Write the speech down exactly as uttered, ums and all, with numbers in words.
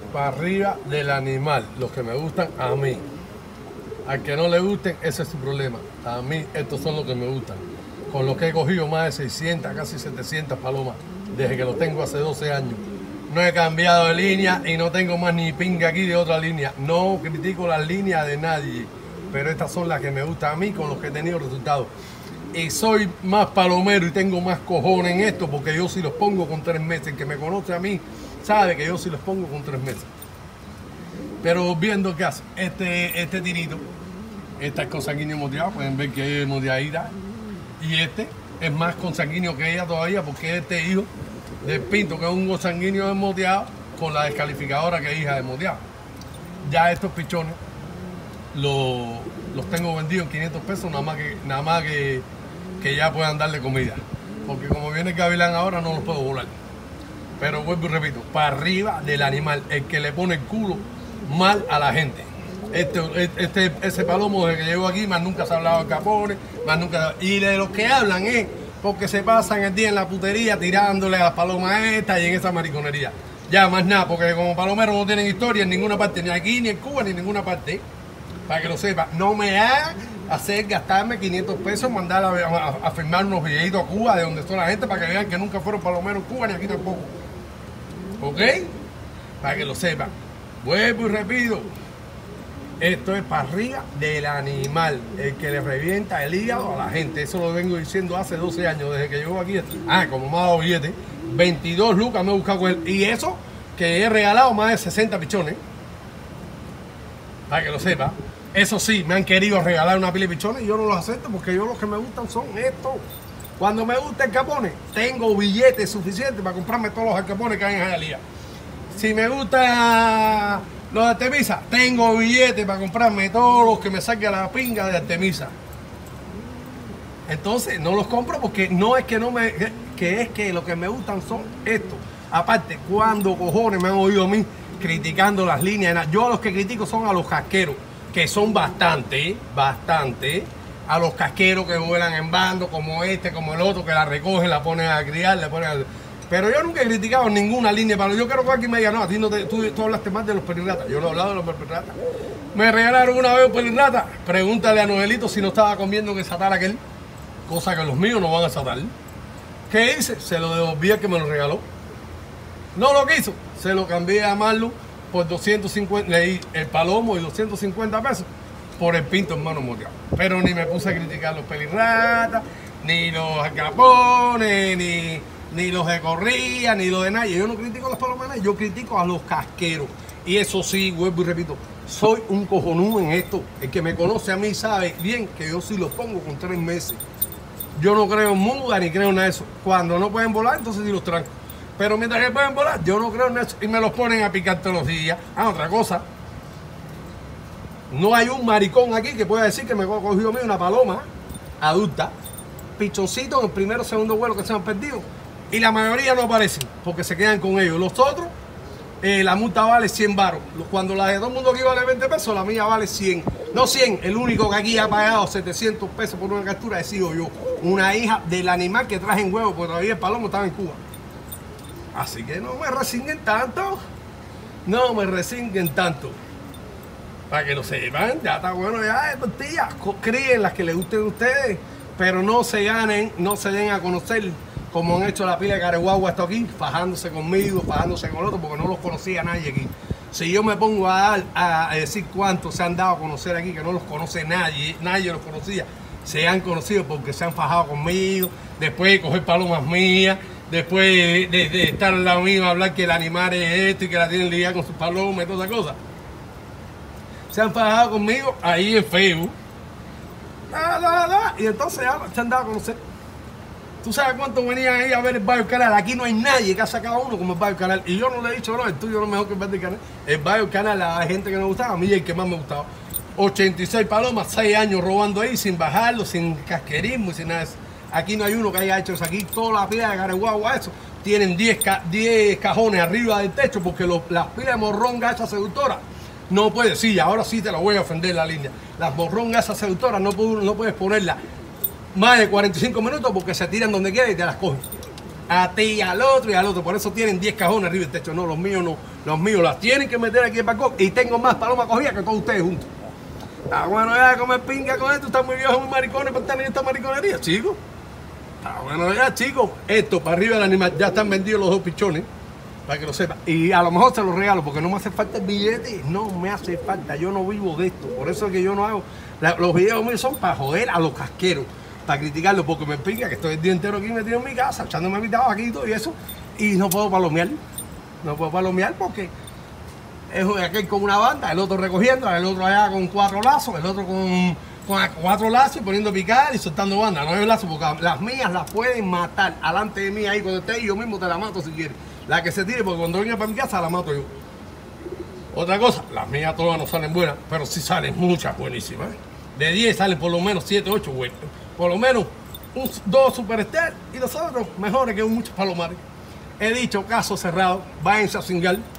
para arriba del animal, los que me gustan a mí. Al que no le gusten, ese es su problema. A mí, estos son los que me gustan. Con los que he cogido más de seiscientas, casi setecientas palomas, desde que los tengo hace doce años. No he cambiado de línea y no tengo más ni pinga aquí de otra línea. No critico las líneas de nadie, pero estas son las que me gustan a mí, con los que he tenido resultados. Y soy más palomero y tengo más cojones en esto, porque yo sí los pongo con tres meses. El que me conoce a mí sabe que yo sí los pongo con tres meses. Pero viendo qué hace este, este tirito, esta es con sanguíneo moteado, pueden ver que es moteadita. Y este es más consanguíneo que ella todavía, porque este hijo del Pinto, que es un consanguíneo desmoteado, con la descalificadora que es hija desmoteado. Ya estos pichones los, los tengo vendidos en quinientos pesos, nada más que, nada más que, que ya puedan darle comida. Porque como viene el gavilán ahora, no los puedo volar. Pero vuelvo y repito, para arriba del animal, el que le pone el culo mal a la gente. Este, este, ese palomo desde que llego aquí, más nunca se ha hablado de capones, más nunca. Y de los que hablan es porque se pasan el día en la putería tirándole a las palomas estas y en esa mariconería. Ya más nada, porque como palomeros no tienen historia en ninguna parte, ni aquí, ni en Cuba, ni en ninguna parte. Para que lo sepa, no me haga hacer gastarme quinientos pesos, mandar a, a, a firmar unos videitos a Cuba de donde está la gente, para que vean que nunca fueron palomeros en Cuba ni aquí tampoco. ¿Ok? Para que lo sepan. Vuelvo y repito. Esto es para arriba del animal, el que le revienta el hígado a la gente. Eso lo vengo diciendo hace doce años, desde que llego aquí. Ah, como me ha dado billete, veintidós lucas me he buscado con él. Y eso que he regalado más de sesenta pichones. Para que lo sepa. Eso sí, me han querido regalar una pila de pichones y yo no los acepto, porque yo los que me gustan son estos. Cuando me gusta el capone, tengo billetes suficientes para comprarme todos los alcapones que hay en Hialeah. Si me gusta los de Artemisa, tengo billetes para comprarme todos los que me salga la pinga de Artemisa. Entonces no los compro porque no es que no me, que es que lo que me gustan son estos. Aparte, cuando cojones me han oído a mí criticando las líneas, yo a los que critico son a los casqueros, que son bastante, bastante, a los casqueros que vuelan en bando, como este, como el otro, que la recogen, la ponen a criar, la ponen a... Pero yo nunca he criticado ninguna línea, pero yo quiero que alguien me diga, no, a ti no te, tú, tú hablaste más de los pelirratas. Yo no he hablado de los pelirratas. Me regalaron una vez un pelirrata. Pregúntale a Noelito si no estaba comiendo que satar aquel, cosa que los míos no van a satar. ¿Qué hice? Se lo devolví al que me lo regaló. No lo quiso, se lo cambié a Marlon por doscientos cincuenta, leí el palomo y doscientos cincuenta pesos por el Pinto hermano moteado. Pero ni me puse a criticar los pelirratas, ni los alcapones, ni... ni los de corría, ni los de nadie. Yo no critico a las palomas, yo critico a los casqueros. Y eso sí, vuelvo y repito, soy un cojonudo en esto. El que me conoce a mí sabe bien que yo sí los pongo con tres meses. Yo no creo en muda ni creo en eso. Cuando no pueden volar, entonces sí los tranco. Pero mientras que pueden volar, yo no creo en eso. Y me los ponen a picar todos los días. Ah, otra cosa. No hay un maricón aquí que pueda decir que me cogió a mí una paloma adulta, pichoncito en el primero o segundo vuelo que se han perdido. Y la mayoría no aparecen porque se quedan con ellos. Los otros, eh, la multa vale cien baros. Cuando la de todo el mundo aquí vale veinte pesos, la mía vale cien. No cien, el único que aquí ha pagado setecientos pesos por una captura he sido yo. Una hija del animal que traje en huevo, porque todavía el palomo estaba en Cuba. Así que no me resignen tanto. No me resignen tanto. Para que lo sepan, ya está bueno, ya de tortillas. Críen las que les gusten a ustedes, pero no se ganen, no se den a conocer como han hecho la pila de careguagua hasta aquí, fajándose conmigo, fajándose con otro, porque no los conocía nadie aquí. Si yo me pongo a, dar, a decir cuántos se han dado a conocer aquí, que no los conoce nadie, nadie los conocía, se han conocido porque se han fajado conmigo, después de coger palomas mías, después de, de, de estar al lado mío a hablar que el animal es esto y que la tienen lidiada con sus palomas y toda esa cosa. Se han fajado conmigo ahí en Facebook. Da, da, da, y entonces ya se han dado a conocer. ¿Tú sabes cuántos venían ahí a ver el Barrio Canal? Aquí no hay nadie que ha sacado uno como el Barrio Canal. Y yo no le he dicho, no, el tuyo no es mejor que el Barrio Canal. El Barrio Canal, a la gente que no me gustaba, a mí el que más me gustaba. ochenta y seis palomas, seis años robando ahí, sin bajarlo, sin casquerismo y sin nada de eso. Aquí no hay uno que haya hecho eso. Aquí toda la pila de careguagua, eso, tienen diez cajones arriba del techo porque los, las pilas de morronga esas seductoras no puedes. Sí, ahora sí te la voy a ofender la línea. Las morrongas esas seductoras no, no puedes ponerlas más de cuarenta y cinco minutos porque se tiran donde quiera y te las cogen. a ti y al otro y al otro. Por eso tienen diez cajones arriba del techo. No, los míos no. Los míos las tienen que meter aquí en el balcón y tengo más palomas cogidas que todos ustedes juntos. Está bueno ya de comer pinga con esto. Está muy viejo, muy maricones para estar en esta mariconería, chicos. Está bueno ya, chicos. Esto para arriba del animal. Ya están vendidos los dos pichones. Para que lo sepan. Y a lo mejor se los regalo porque no me hace falta el billete. No me hace falta. Yo no vivo de esto. Por eso es que yo no hago. La, los videos míos son para joder a los casqueros. Para criticarlos porque me pinga que estoy el día entero aquí metido en mi casa, echándome mi tabaco aquí y todo y eso. Y no puedo palomear. No puedo palomear porque es aquel con una banda, el otro recogiendo, el otro allá con cuatro lazos, el otro con, con cuatro lazos y poniendo a picar y soltando banda. No hay lazos porque las mías las pueden matar. Alante de mí ahí cuando esté y yo mismo te la mato si quieres. La que se tire, porque cuando venga para mi casa la mato yo. Otra cosa, las mías todas no salen buenas, pero sí salen muchas buenísimas. De diez salen por lo menos siete, ocho buenas. Por lo menos un, dos Superstar y los otros mejores que muchos palomares. He dicho, caso cerrado, váyanse a cingar.